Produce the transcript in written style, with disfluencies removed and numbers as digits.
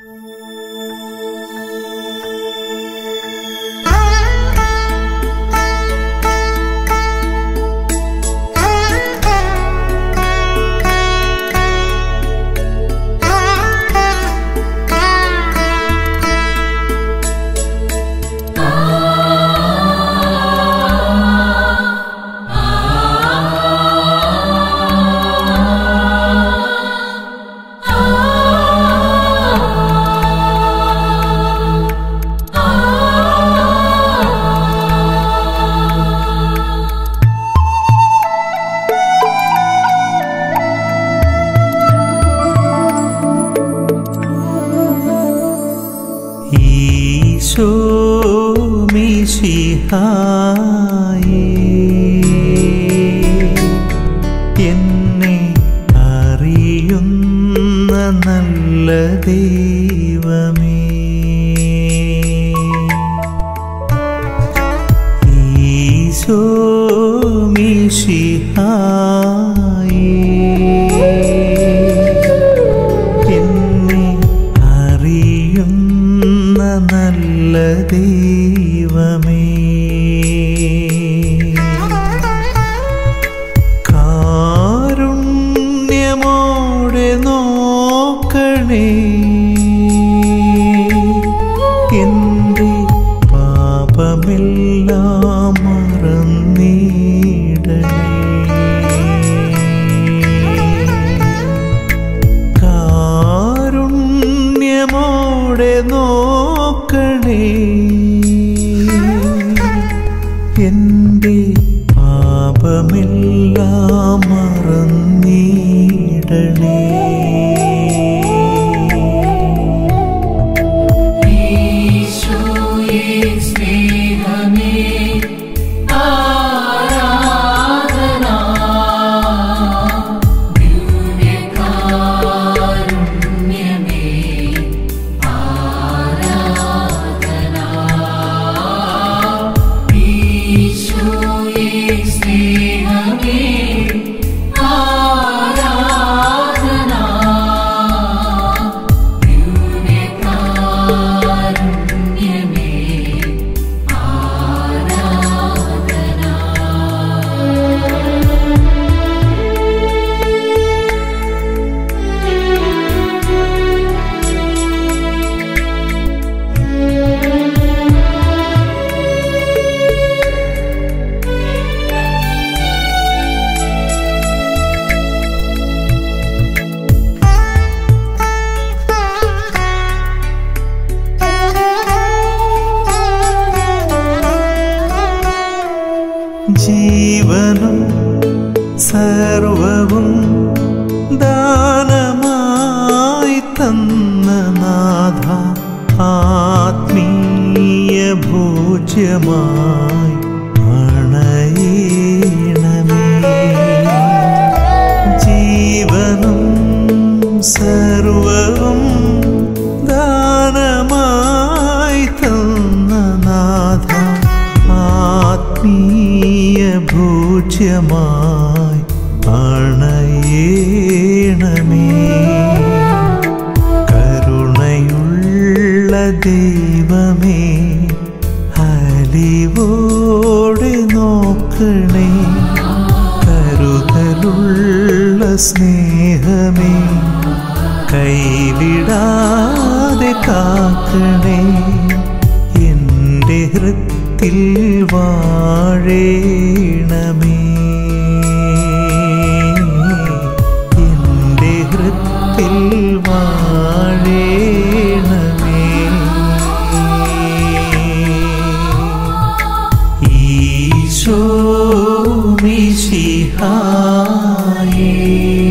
എന്നെ അറിയുന്ന നല്ല ദൈവമേ, ഈശോ മിശിഹായേ, എന്നെ അറിയുന്ന നല്ല ദൈവമേ, കാരുണ്യമോടെ നോക്കണേ, എൻ്റെ പാപമെല്ലാം മറന്നിടണേ, കാരുണ്യമോടെ നോക്കണേ, എൻ്റെ പാപമെല്ലാം മറന്നിടണേ. ജീവനും സർവവും ദാനമായി തന്ന നാഥ, ആത്മീയ ഭോജ്യമായി അണയണമേ. ജീവനും സർവവും ദാനമായി തന്ന നാഥ, ആത്മീയ ഭോജ്യമായി അണയണമേ. കരുണയുള്ള ദൈവമേ, അലിവോടെ നോക്കണേ, കരുതലുള്ള സ്നേഹമേ, കൈവിടാതെ കാക്കണേ, എൻ്റെ ഹൃത്തിൽ വാഴേണമേ, എൻ്റെ ഹൃത്തിൽ വാഴേണമേ. ഈശോ മിശിഹായേ.